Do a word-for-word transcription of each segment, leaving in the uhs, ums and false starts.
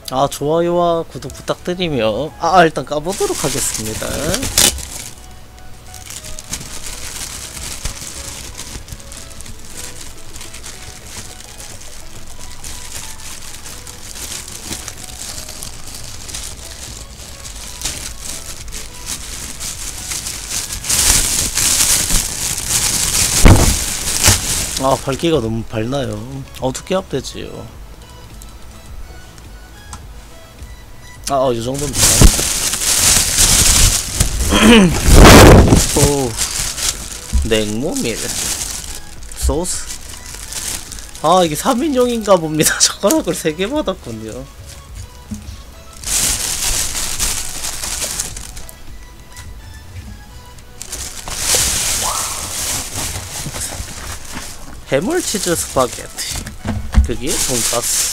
아, 좋아요와 구독 부탁드리며 아 일단 까보도록 하겠습니다. 아, 밝기가 너무 밝나요? 어떻게 합되지요? 아, 어, 이 정도면 되나? 오, 냉모밀 소스. 아, 이게 삼 인용인가 봅니다. 젓가락을 세 개 받았군요. 해물치즈 스파게티, 그게 돈가스.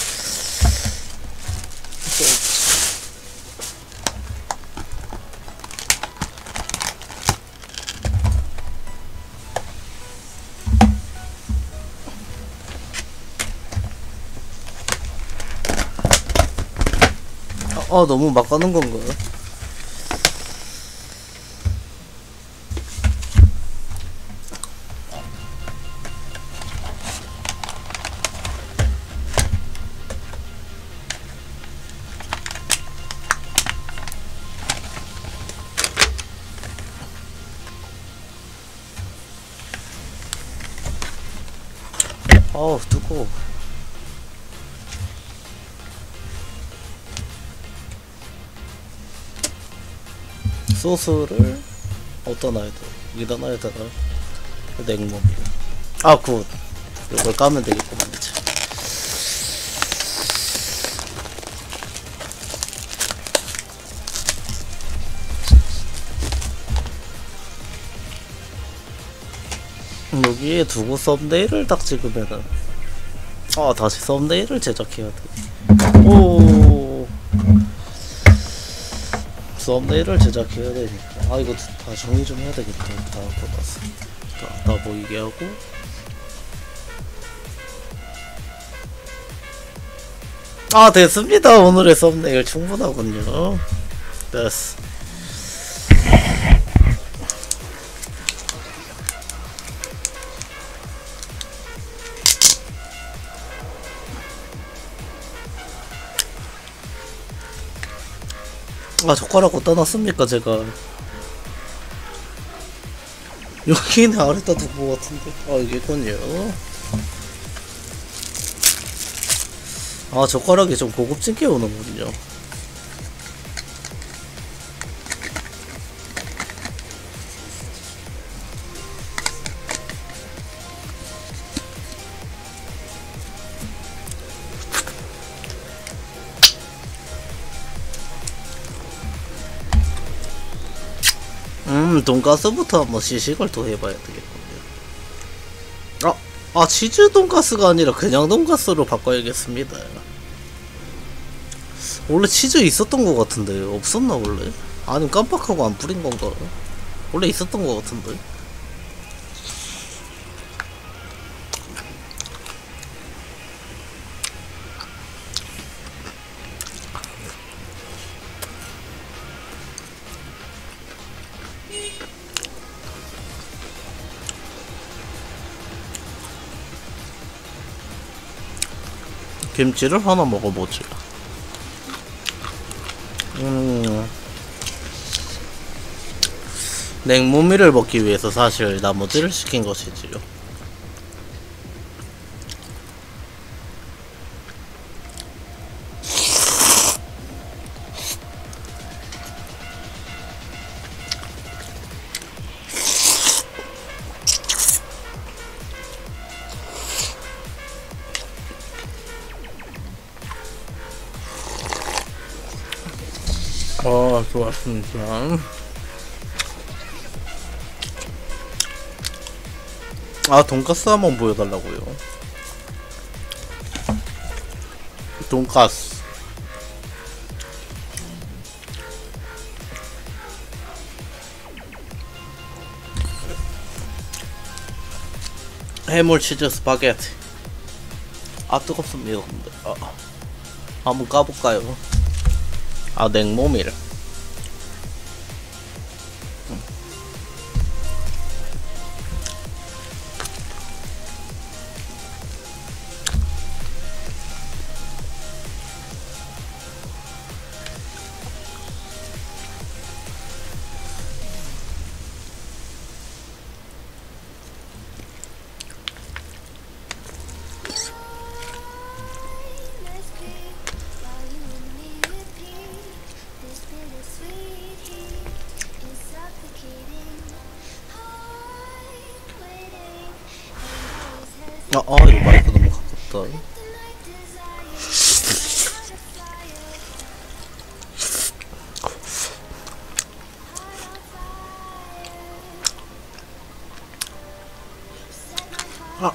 아, 너무 막 가는 건가? 어우, 뜨거워. 소스를 어디다 놔야 돼? 여기다 놔야 되나? 냉모밀. 아, 굿. 이걸 까면 되겠구만, 이제. 여기에 두고 썸네일을 딱 찍으면은, 아, 다시 썸네일을 제작해야 돼. 오, 썸네일을 제작해야 되니까. 아, 이거 다 정리 좀 해야 되겠다. 다 하고 나서 다, 다 보이게 하고. 아, 됐습니다. 오늘의 썸네일 충분하군요. 됐어. 아, 젓가락 어디다 놨습니까, 제가? 여기는 아래다 두고 같은데. 아, 여기 있군요. 아, 젓가락이 좀 고급진 게 오는군요. 음, 돈가스부터 한번 시식을 또 해봐야 되겠군요. 아, 아, 치즈 돈가스가 아니라 그냥 돈가스로 바꿔야겠습니다. 원래 치즈 있었던 것 같은데 없었나 원래? 아니면 깜빡하고 안 뿌린 건가? 원래 있었던 것 같은데. 김치를 하나 먹어보지. 음, 냉모밀을 먹기 위해서 사실 나머지를 시킨 것이지요. 아, 좋았습니다. 아, 돈가스 한번 보여달라고요. 돈가스. 해물 치즈 스파게티. 아, 뜨겁습니다 근데. 아. 한번 까볼까요? 아, 냉모밀. 아, 아 이거 마이크 너무 가깝다. 아,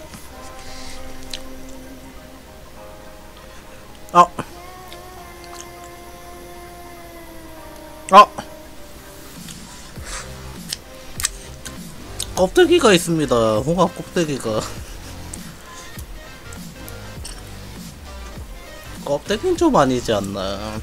아, 아, 껍데기가 있습니다. 홍합 껍데기가. 껍데기는 좀 아니지 않나.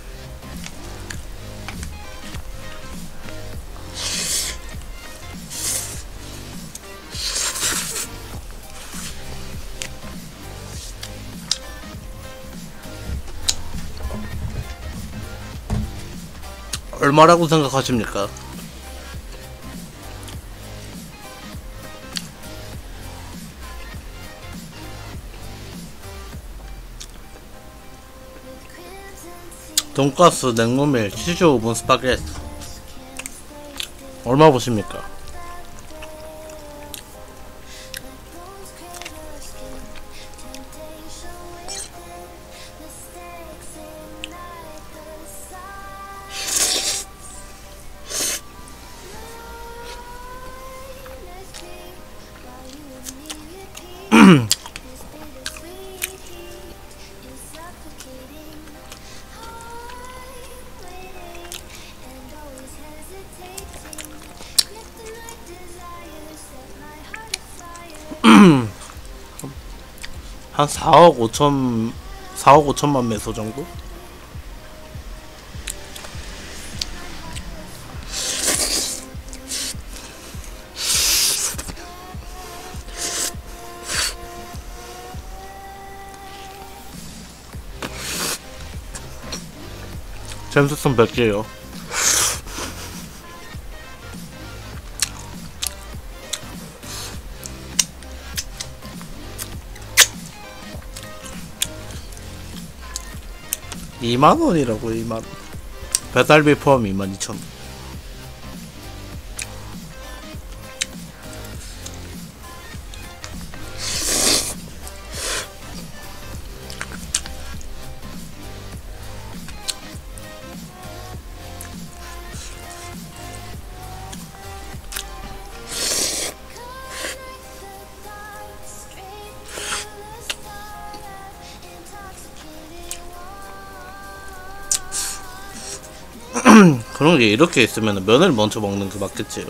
얼마라고 생각하십니까? 돈가스, 냉모밀, 치즈 오븐 스파게티 얼마 보십니까? 한 사억 오천, 사억 오천만 매소 정도? 잼스슨 몇 개요? 이만 원이라고. 이만 원. 배달비 포함 이만 이천 원. 그런 게 이렇게 있으면 면을 먼저 먹는 게 맞겠지요?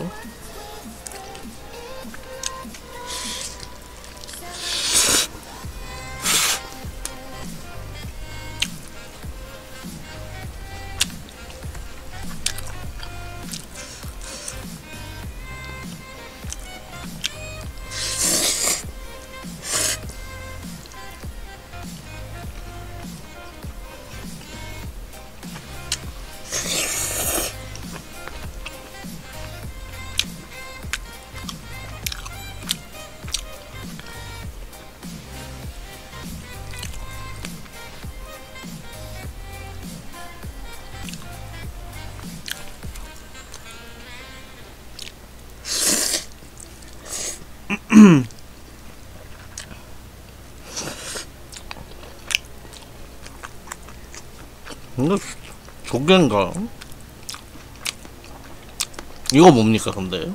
이거 조개인가? 이거 뭡니까 근데?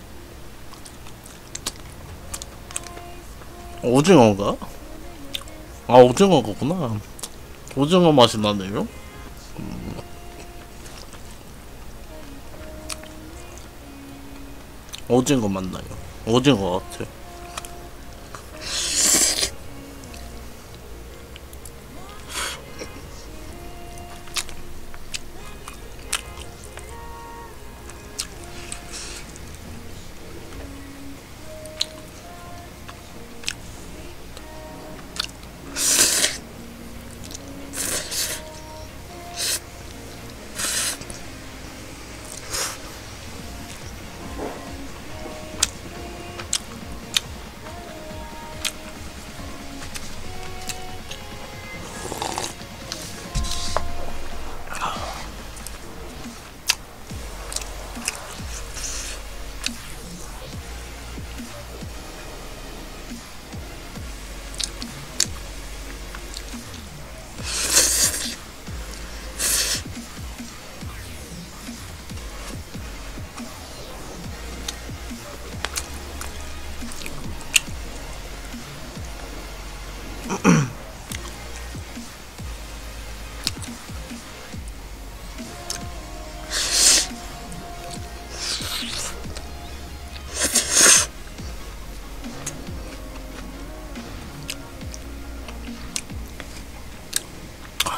오징어인가? 아, 오징어 거구나. 오징어 맛이 나네요. 음. 오징어 맞나요? 오징어 같아.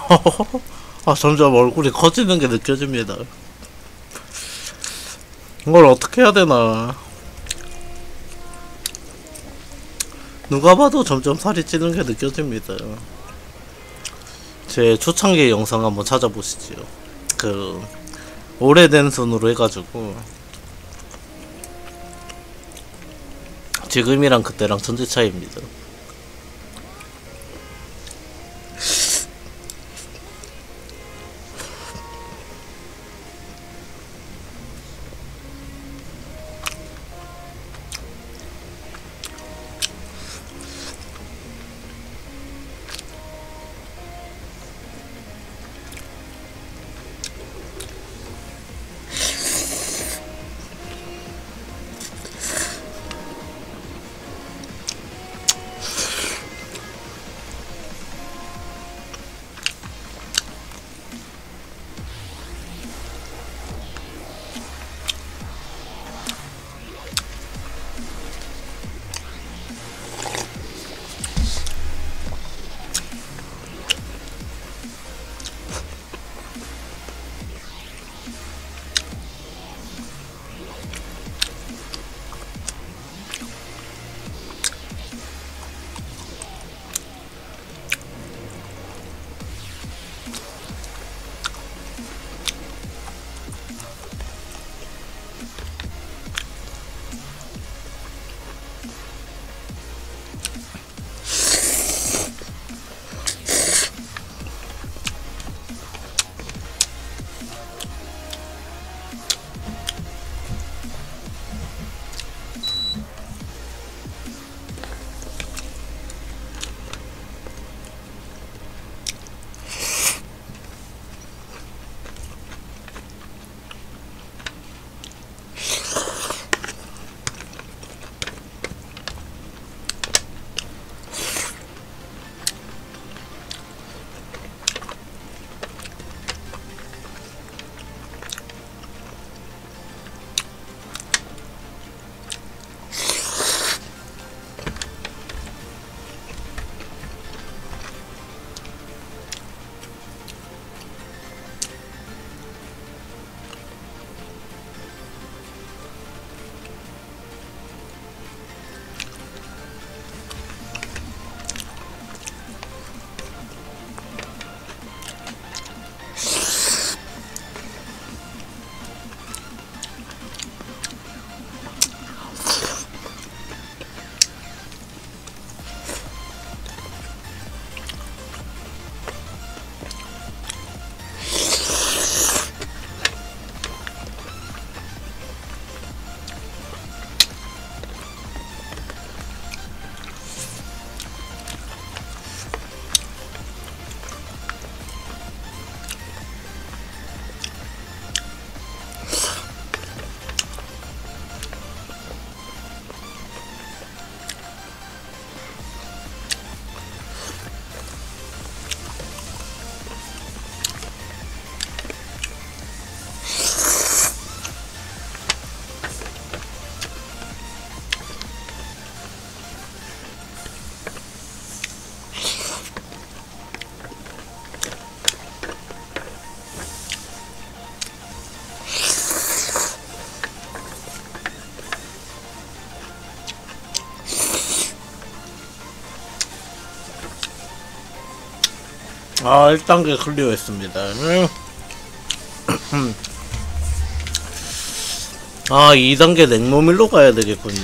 아, 점점 얼굴이 커지는 게 느껴집니다. 이걸 어떻게 해야 되나. 누가 봐도 점점 살이 찌는 게 느껴집니다. 제 초창기 영상 한번 찾아보시지요. 그 오래된 순으로 해가지고 지금이랑 그때랑 천지 차이입니다. 아, 일 단계 클리어했습니다. 아, 이 단계 냉모밀로 가야 되겠군요.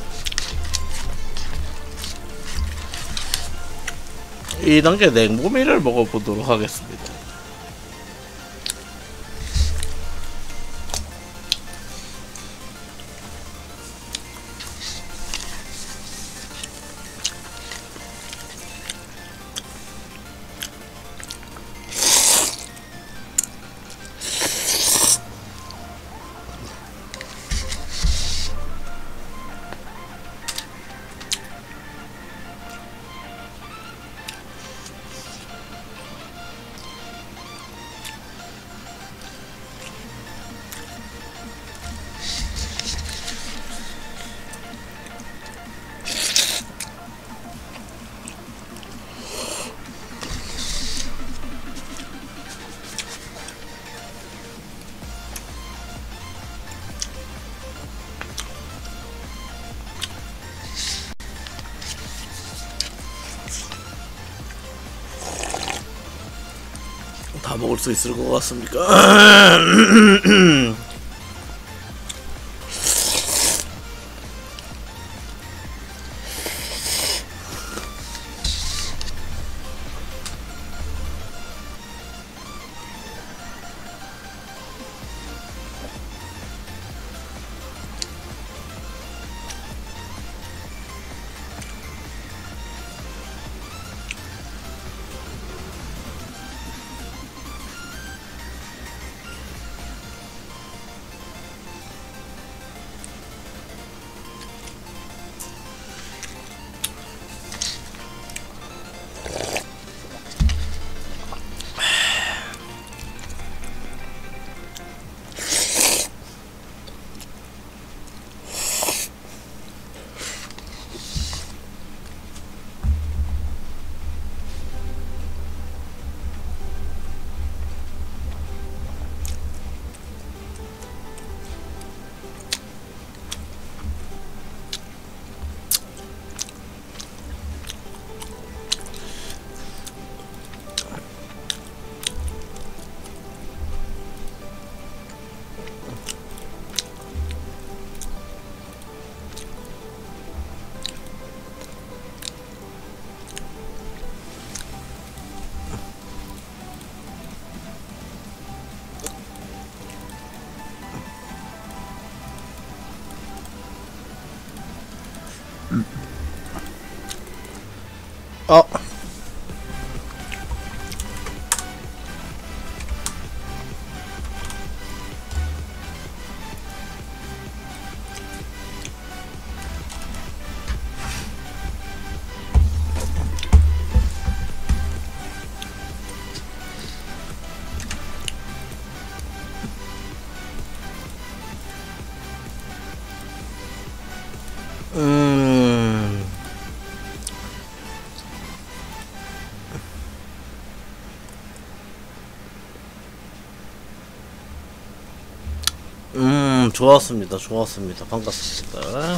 이 단계 냉모밀을 먹어보도록 하겠습니다. 먹을 수 있을 것 같습니까? 어. 음. 음, 좋았습니다. 좋았습니다. 반갑습니다.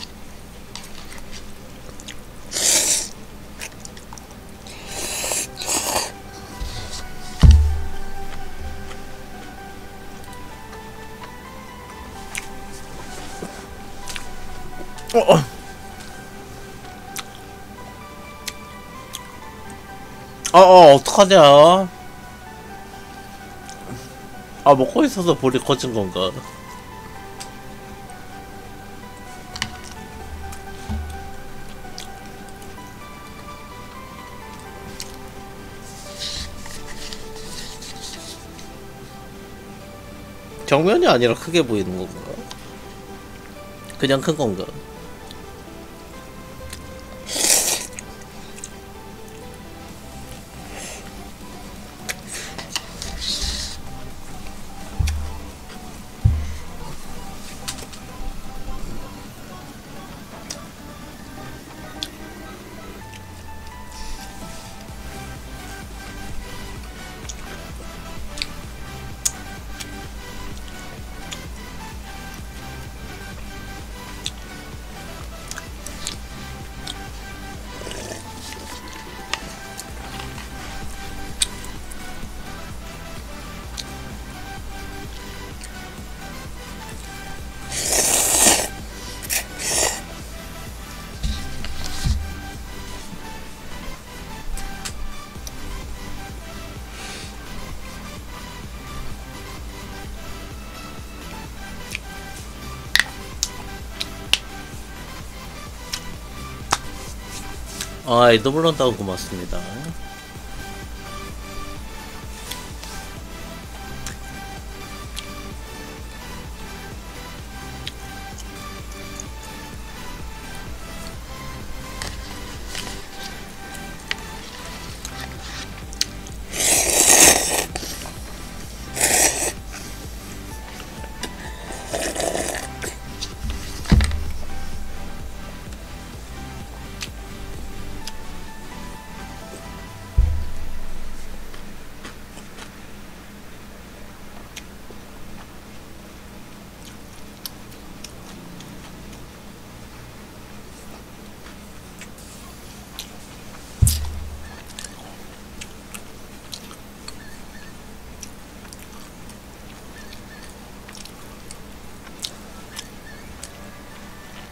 어, 어. 어, 어, 어떡하냐. 아, 먹고 있어서 볼이 커진 건가? 정면이 아니라 크게 보이는 건가? 그냥 큰 건가? 아, 에드블 런다고 고맙습니다.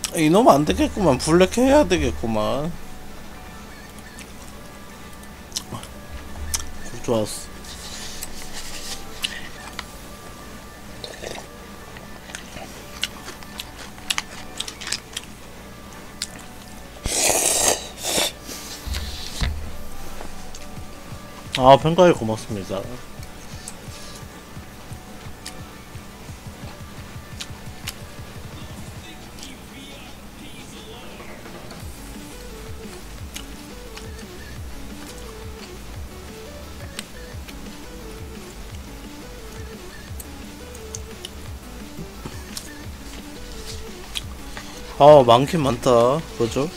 이놈 안 되겠구만. 블랙 해야 되겠구만. 좋았어. 아, 평가해 고맙습니다. 아, 많긴 많다. 그죠?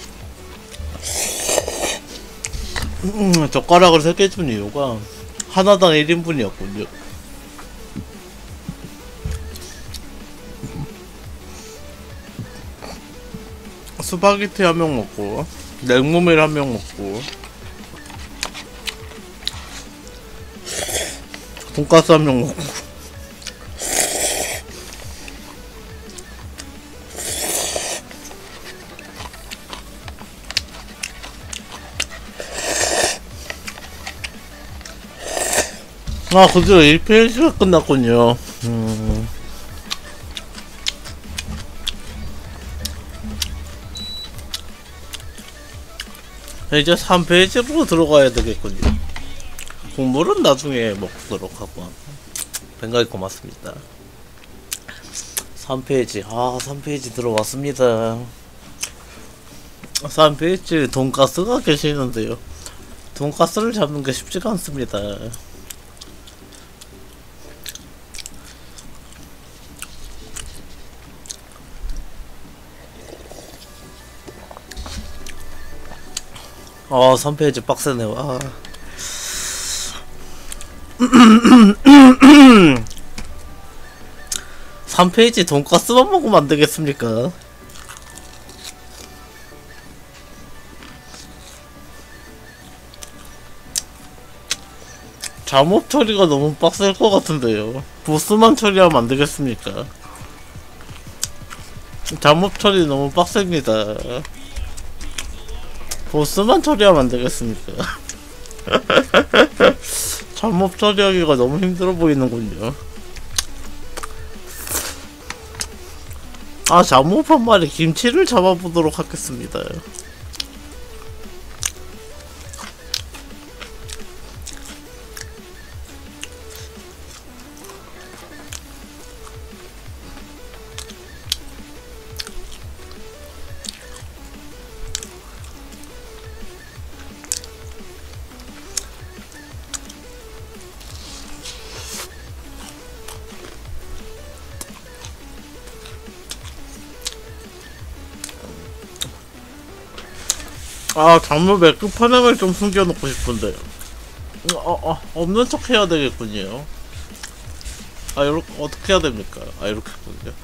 음, 젓가락을 세 개 준 이유가 하나당 일 인분이었군요. 스파게티 한 명 먹고, 냉모밀 한 명 먹고, 돈가스 한 명 먹고. 아, 그죠. 일 페이지가 끝났군요. 음. 이제 삼 페이지로 들어가야 되겠군요. 국물은 나중에 먹도록 하고. 생각이 고맙습니다. 삼 페이지. 아, 삼 페이지 들어왔습니다. 삼 페이지 돈가스가 계시는데요. 돈가스를 잡는 게 쉽지가 않습니다. 아, 삼 페이지 빡세네요. 아. 삼 페이지 돈가스만 먹으면 안 되겠습니까? 잠옷 처리가 너무 빡셀 것 같은데요. 보스만 처리하면 안 되겠습니까? 잠옷 처리 너무 빡셉니다. 보스만 처리하면 안 되겠습니까? 잠옷 처리하기가 너무 힘들어 보이는군요. 아, 잠옷 한 마리 김치를 잡아보도록 하겠습니다. 아, 잠옷에 끝판왕을 좀 숨겨놓고 싶은데. 어, 어, 없는 척 해야 되겠군요. 아, 요렇게, 어떻게 해야 됩니까? 아, 이렇게 했군요.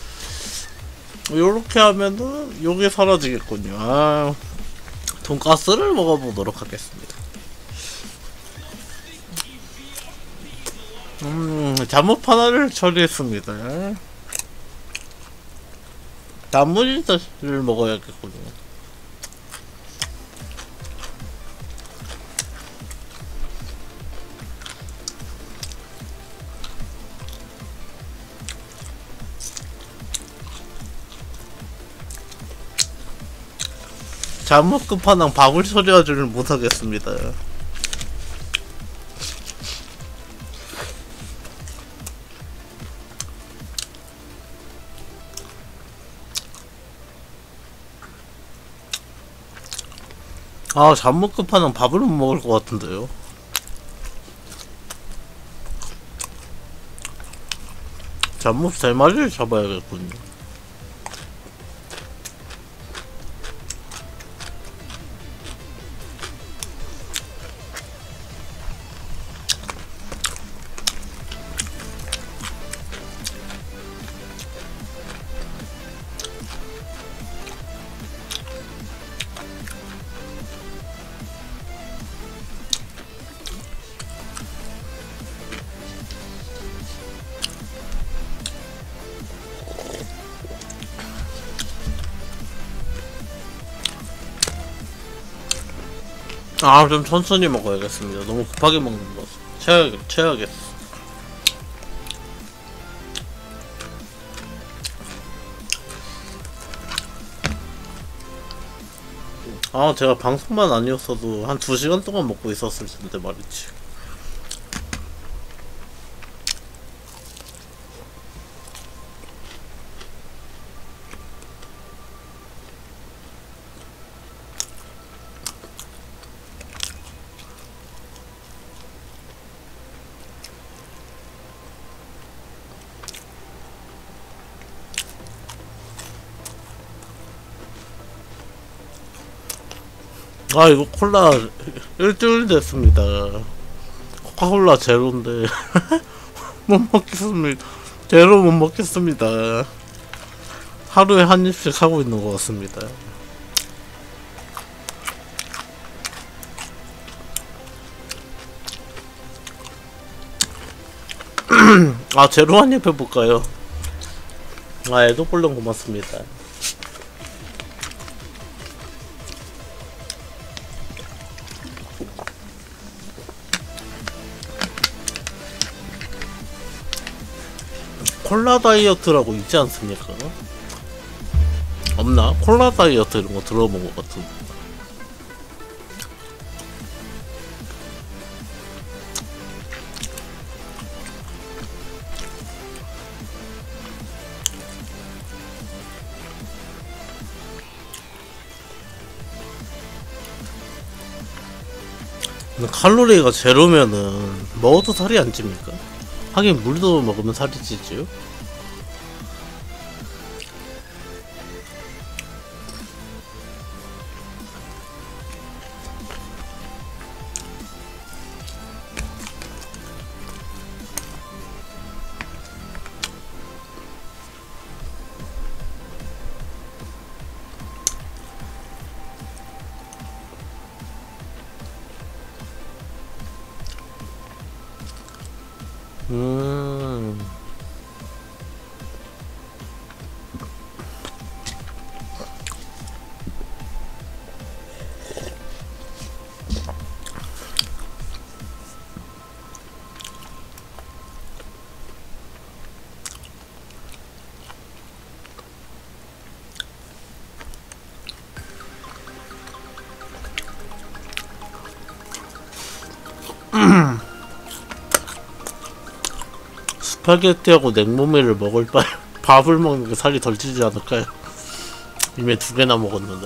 요렇게 하면은, 요게 사라지겠군요. 아, 돈가스를 먹어보도록 하겠습니다. 음, 잠옷 하나를 처리했습니다. 단무지를 먹어야겠군요. 잠옷 끝판왕 밥을 처리하지를 못하겠습니다. 아, 잠못 끝판왕 밥을 못 먹을 것 같은데요. 잠못 세 마리를 잡아야겠군요. 아, 좀 천천히 먹어야겠습니다. 너무 급하게 먹는 거. 채워야겠, 채워야겠어. 아, 제가 방송만 아니었어도 한 두 시간 동안 먹고 있었을 텐데 말이지. 아, 이거 콜라 일주일 됐습니다. 코카콜라 제로인데 못 먹겠습니다. 제로 못 먹겠습니다. 하루에 한 입씩 하고 있는 것 같습니다. 아, 제로 한 입 해볼까요? 아, 에도볼런 고맙습니다. 콜라 다이어트라고 있지 않습니까? 없나? 콜라 다이어트 이런 거 들어본 것 같은데. 칼로리가 제로면은 먹어도 살이 안 찝니까? 하긴 물도 먹으면 살이 찌지요? 음. 스파게티하고 냉모밀을 먹을 바에 밥을 먹는 게 살이 덜 찌지 않을까요? 이미 두 개나 먹었는데.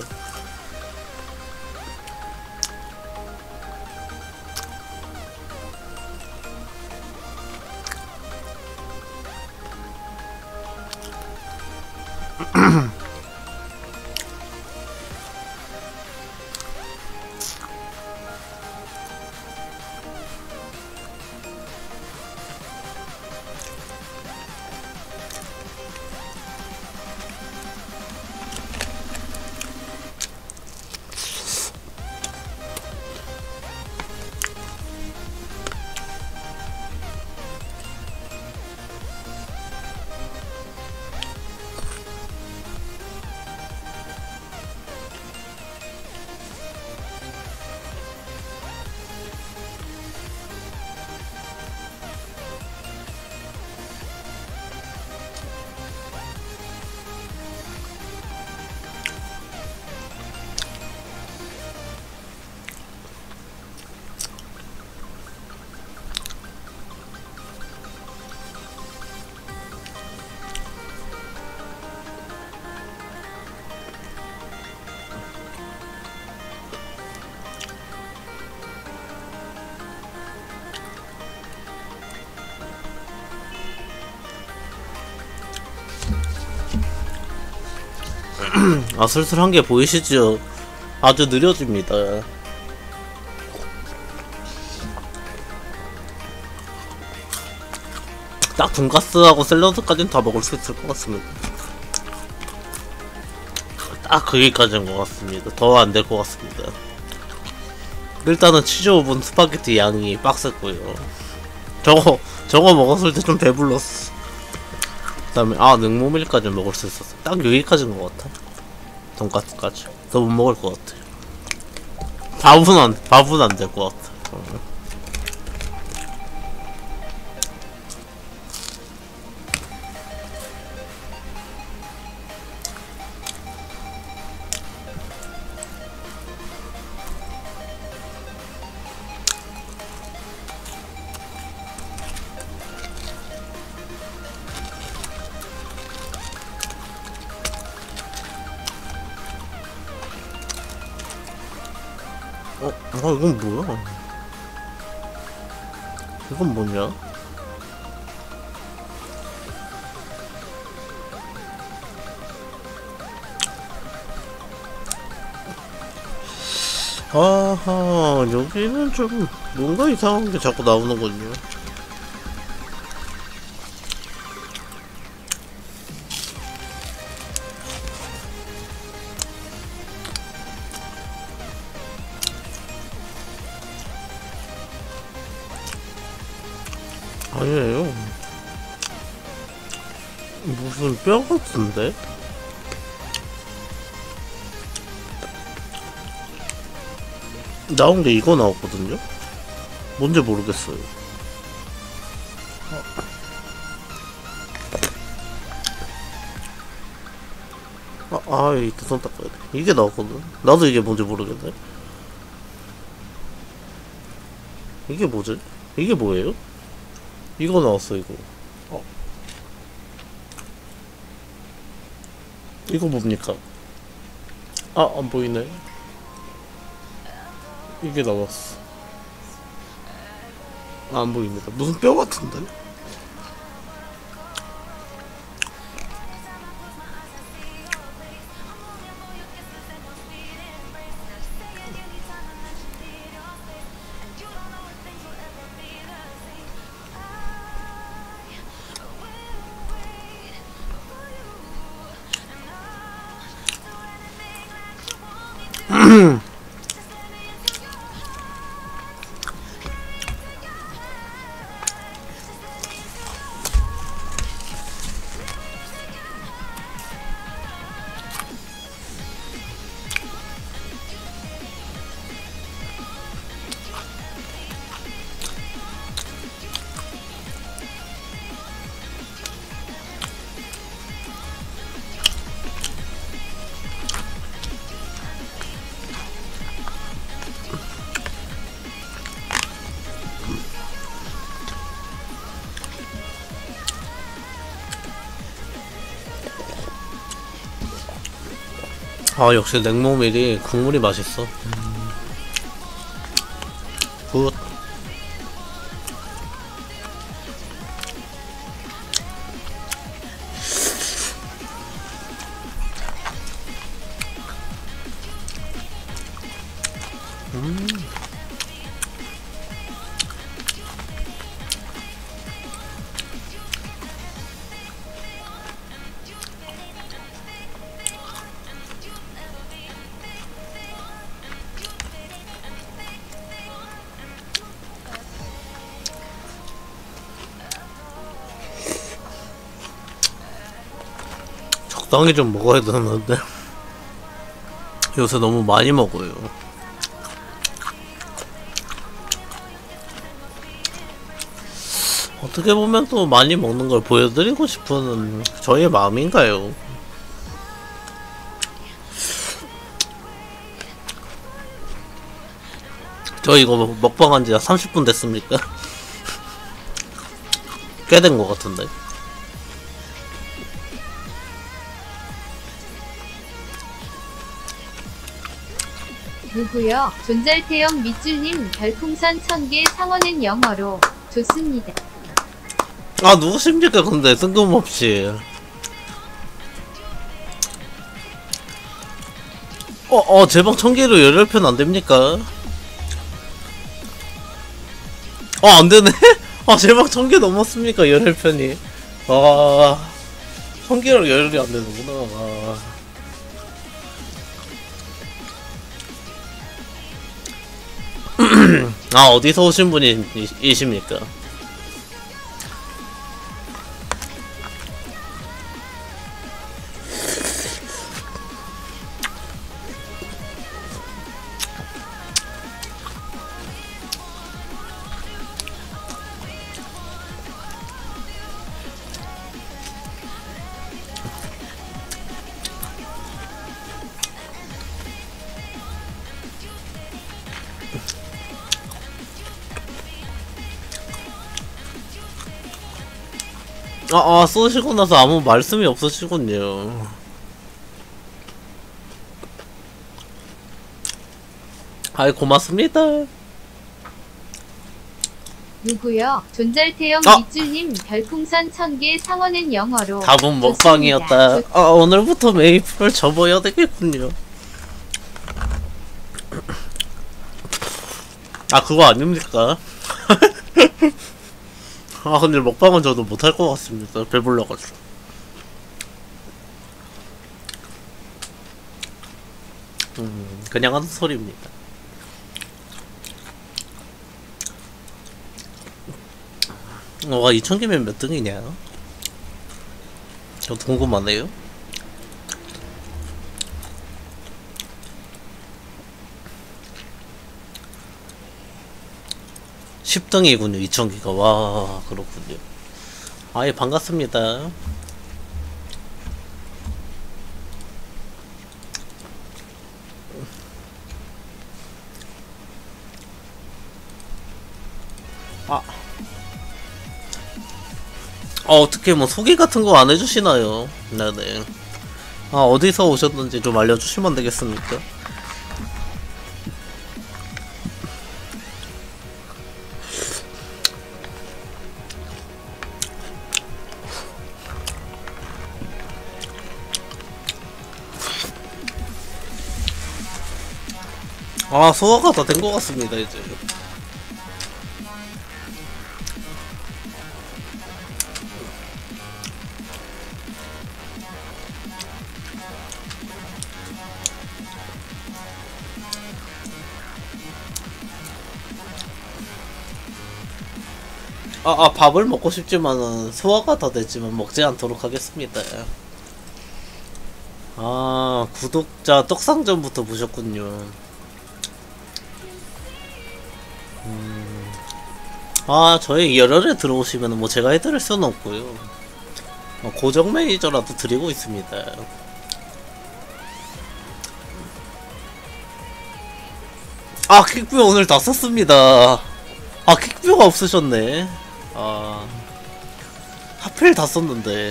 아, 슬슬 한 게 보이시죠? 아주 느려집니다. 딱 돈가스하고 샐러드까지는 다 먹을 수 있을 것 같습니다. 딱 거기까지인 것 같습니다. 더 안 될 것 같습니다. 일단은 치즈 오븐 스파게티 양이 빡셌고요. 저거 저거 먹었을 때 좀 배불렀어. 그 다음에 아, 능모밀까지 먹을 수 있었어. 딱 여기까지인 것 같아. 돈가스까지 더 못 먹을 것 같아. 밥은 안, 밥은 안 될 것 같아. 어, 아, 이건 뭐야? 이건 뭐냐? 아하, 여기는 좀 뭔가 이상한 게 자꾸 나오는군요. 아니에요. 무슨 뼈 같은데? 나온 게 이거 나왔거든요? 뭔지 모르겠어요. 아, 아, 이때 손 닦아야 돼. 이게 나왔거든? 나도 이게 뭔지 모르겠네. 이게 뭐지? 이게 뭐예요? 이거 나왔어, 이거. 어. 이거 뭡니까? 아, 안 보이네. 이게 나왔어. 아, 안 보입니다. 무슨 뼈 같은데? 아, 역시 냉모밀이 국물이 맛있어. 굿. 음. 적당히 좀 먹어야 되는데 요새 너무 많이 먹어요. 어떻게 보면 또 많이 먹는 걸 보여드리고 싶은 저의 마음인가요? 저 이거 먹방 한 지 삼십 분 됐습니까? 꽤 된 것 같은데. 누구요? 존잘태영 밑줄님 별풍선 천 개 상어는 영어로 좋습니다. 아, 누구십니까 근데 뜬금없이. 어, 어, 제 방 천 개로 열혈편 안됩니까? 어, 안되네? 아, 제 방 천 개 넘었습니까 열혈편이. 아, 천 개로 열혈이 안되는구나. 아. 아, 어디서 오신 분이십니까? 아, 아, 쏘시고 나서 아무 말씀이 없으시군요. 아이, 고맙습니다. 누구요? 존잘태영 아! 밑줄님 별풍선 천 개 상어는 영어로. 답은 먹방이었다. 아, 오늘부터 메이플을 접어야 되겠군요. 아, 그거 아닙니까? 아, 근데 먹방은 저도 못할 것 같습니다. 배불러가지고. 음, 그냥 하는 소리입니다. 와, 이천 개면 몇 등이냐? 저 궁금하네요. 십 등이군요, 이천 개가. 와, 그렇군요. 아예 반갑습니다. 아. 아, 어떻게 뭐 소개 같은 거 안 해주시나요? 네네. 아, 어디서 오셨는지 좀 알려주시면 되겠습니까? 아, 소화가 다 된 것 같습니다, 이제. 아, 아, 밥을 먹고 싶지만은 소화가 다 됐지만 먹지 않도록 하겠습니다. 아, 구독자 떡상전부터 보셨군요. 음. 아, 저희 열혈에 들어오시면 뭐 제가 해드릴 수는 없고요. 어, 고정 매니저라도 드리고 있습니다. 아, 킥뷰 오늘 다 썼습니다. 아, 킥뷰가 없으셨네. 아, 하필 다 썼는데.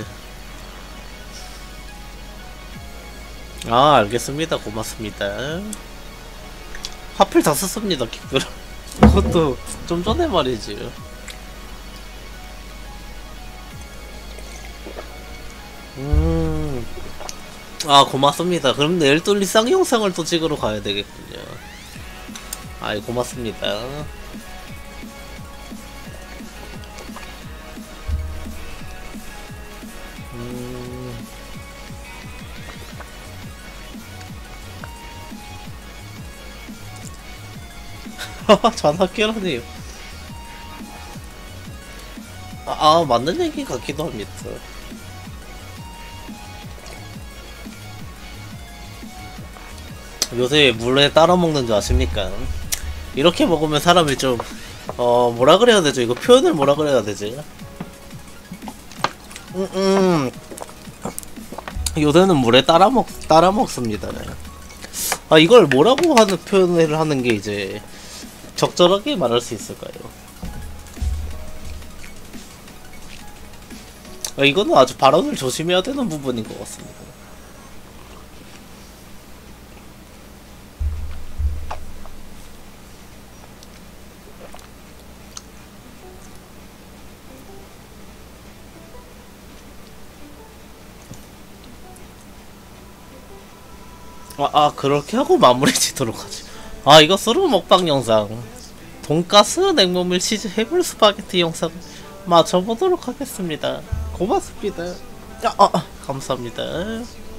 아, 알겠습니다. 고맙습니다. 하필 다 썼습니다, 킥뷰를. 그것도 좀 전에 말이지. 음. 아, 고맙습니다. 그럼 내일 또 리쌍 영상을 또 찍으러 가야 되겠군요. 아이, 고맙습니다. 음. 전학교라니요. 아, 아, 맞는 얘기 같기도 합니다. 요새 물에 따라 먹는 줄 아십니까? 이렇게 먹으면 사람이 좀, 어, 뭐라 그래야 되죠? 이거 표현을 뭐라 그래야 되지? 음, 음. 요새는 물에 따라 먹, 따라 먹습니다. 아, 이걸 뭐라고 하는 표현을 하는 게 이제 적절하게 말할 수 있을까요? 아, 이거는 아주 발언을 조심해야 되는 부분인 것 같습니다. 아, 아, 그렇게 하고 마무리 짓도록 하지. 아, 이거 서로 먹방 영상. 돈가스 냉모밀 치즈 해물 스파게티 영상 맞춰보도록 하겠습니다. 고맙습니다. 아, 아, 감사합니다.